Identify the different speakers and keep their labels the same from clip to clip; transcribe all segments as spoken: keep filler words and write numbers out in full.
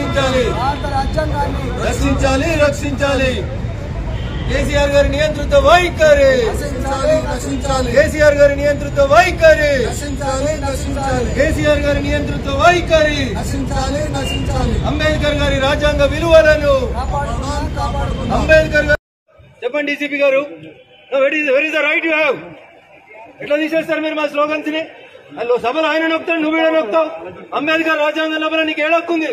Speaker 1: రక్షించాలి రక్షించాలి రక్షించాలి కేసీఆర్ గారి నియంత్రిత వైఖరి కేసీఆర్ గారి నియంత్రిత వైఖరి కేసీఆర్ గారి నియంత్రిత వైఖరి అంబేద్కర్ గారి రాజ్యాంగ విలువలను అంబేద్కర్ గారు చెప్పండి డీసీపీ గారు where is the right you have ఎట్లా తీసేస్తారు మీరు మా స్లోగన్స్ ని అల్లో సభలో ఆయన నొక్కుతాడు నువ్వు ఏడా నొక్కుతావు అంబేద్కర్ రాజ్యాంగ లోపల నీకు ఏడొక్కుంది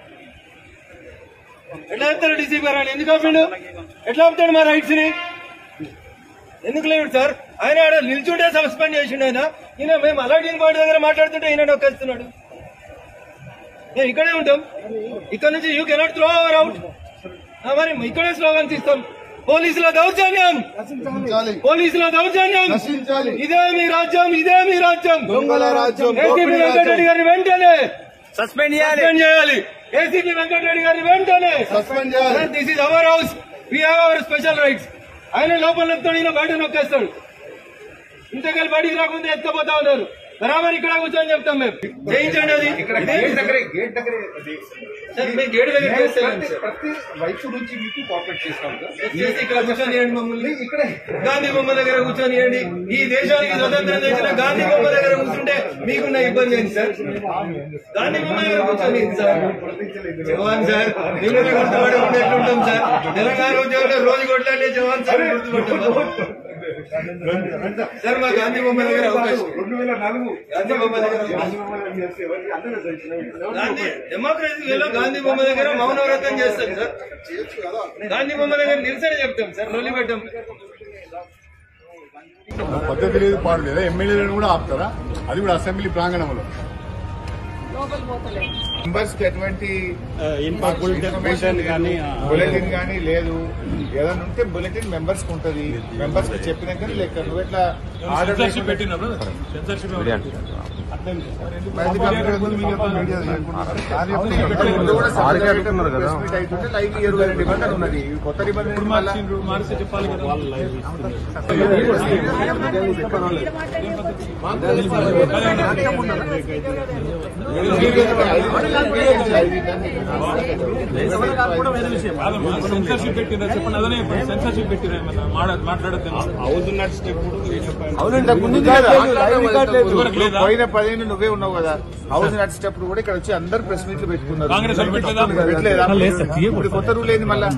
Speaker 1: ఎట్లా చెప్తారు డీసీపీ గారు ఆయన ఎందుకు ఆపిండు ఎట్లా ఆపుతాడు మా రైట్స్ ని ఎందుకు లేడు సార్ ఆయన ఆడ నిల్చుంటే సస్పెండ్ చేసిండు ఆయన ఈయన మేము అలాంటి పార్టీ దగ్గర మాట్లాడుతుంటే ఈయన నొక్కేస్తున్నాడు మేము ఇక్కడే ఉంటాం ఇక్కడ నుంచి you cannot throw our out మరి ఇక్కడే స్లోగన్స్ ఇస్తాం పోలీసుల దౌర్జన్యం పోలీసుల దౌర్జన్యం ఇదే మీ రాజ్యం ఇదే మీ రాజ్యం ఏసీపీ వెంకటరెడ్డి గారిని వెంటనే సస్పెండ్ చేయాలి ఏసీపీ వెంకటరెడ్డి గారిని వెంటనే సస్పెండ్ చేయాలి this is our house we have our special rights ఆయన లోపల నొక్కుతాడు ఈయన బయట నొక్కేస్తాడు ఇంతకాలు బయటికి రాకుండా ఎత్తుకపోతా ఉన్నారు బరాబర్ ఇక్కడ కూర్చొని చెప్తాం మేము చేయించండి అది గేట్ దగ్గర ప్రతి వైపు నుంచి మీకు కోఆపరేట్ చేస్తాం ఇక్కడ కూర్చొనియండి మమ్మల్ని ఇక్కడ గాంధీ బొమ్మ దగ్గర కూర్చొనియండి ఈ దేశానికి స్వతంత్రం తెచ్చిన గాంధీ బొమ్మ దగ్గర కూర్చుంటే మీకున్న ఇబ్బంది ఏంటి సార్ గాంధీ బొమ్మ దగ్గర కూర్చొని సార్ జవాన్ సార్ నిన్న గుర్తుపడి ఉండేట్లుంటాం సార్ తెలంగాణ ఉద్యోగంలో రోజు కొట్లాడే జవాన్ సార్ గుర్తుపట్టాం సార్ మా గాంధీ బొమ్మ దగ్గర అవకాశం రెండు వేల నాలుగు గాంధీ బొమ్మ దగ్గర గాంధీ డెమోక్రసీ వేలో గాంధీ బొమ్మ దగ్గర మౌనవ్రతం చేస్తాం సార్ గాంధీ బొమ్మ దగ్గర నిరసన చెప్తాం సార్ లొల్లి పెట్టాం
Speaker 2: పద్ధతి లేదు పాడు లేదా ఎమ్మెల్యేలను కూడా ఆపుతారా అది కూడా అసెంబ్లీ ప్రాంగణంలో మెంబర్స్ కి ఎటువంటి ఇన్ఫర్మేషన్ కానీ బులెటిన్ కానీ లేదు ఏదైనా ఉంటే బులెటిన్ మెంబర్స్ కి ఉంటది మెంబర్స్ కి చెప్పినాక లేక నువ్వు ఎట్లా ఆర్డర్ పెట్టినప్పుడు లైవ్ ఇరవై నిబంధన ఉన్నది కొత్త నిబంధన మారిస్తే చెప్పాలి కదా
Speaker 3: సెన్సర్షిప్ పెట్టినా చెప్పండి అదనే సెన్సర్షిప్ పెట్టినా మాట్లాడతాను
Speaker 2: పోయిన పదిహేను నువ్వే ఉన్నావు కదా హౌస్ నడిచేటప్పుడు కూడా ఇక్కడ వచ్చి అందరు ప్రెస్ మీట్లు పెట్టుకున్నారు ఇప్పుడు కొత్త రూల్ ఏంది మళ్ళా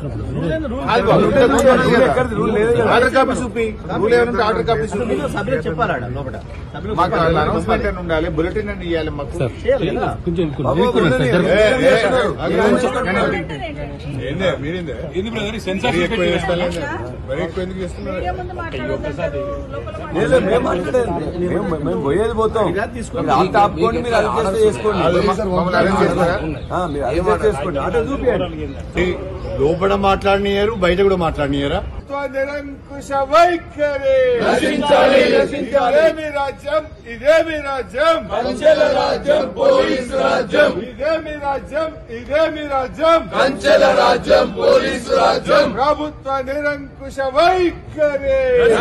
Speaker 2: ఆర్డర్ కాపీ చూపి రూల్ ఏమైనా ఆర్డర్ కాపీ చూపి మాకు అనౌన్స్మెంట్ అని ఉండాలి బులెటిన్ అని ఇవ్వాలి మాకు
Speaker 4: మేము పోయేది పోతాం ఆపుకోండి మీరు అడ్జస్ట్ చేసుకోండి
Speaker 2: లోపల మాట్లాడినారు బయట కూడా మాట్లాడినారా నిరంకుశ వైఖరి ఇదేమి రాజ్యం ఇదేమి రాజ్యం కంచెల రాజ్యం పోలీసు రాజ్యం ఇదేమి రాజ్యం ఇదేమి రాజ్యం కంచెల రాజ్యం పోలీసు రాజ్యం ప్రభుత్వ నిరంకుశ వైఖరి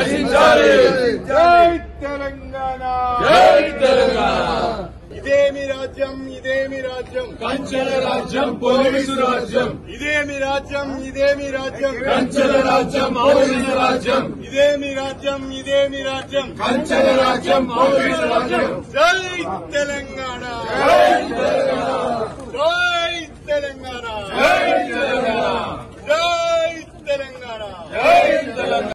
Speaker 2: జై తెలంగాణ జై తెలంగాణ ఇదేమి రాజ్యం ఇదేమి రాజ్యం కంచెల రాజ్యం పోలీసు రాజ్యం ఇదేమి రాజ్యం ఇదేమి రాజ్యం కంచెల రాజ్యం పోలీసు రాజ్యం ఇదేమి రాజ్యం ఇదేమి రాజ్యం కంచెల రాజ్యం పోలీసు రాజ్యం జై తెలంగాణ జై తెలంగాణ జై తెలంగాణ జై తెలంగాణ జై